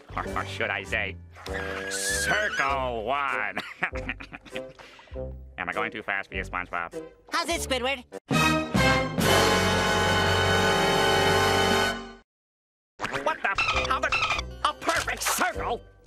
Or should I say, Circle 1. Am I going too fast for you, SpongeBob? How's it, Squidward? What the? How the? A perfect circle?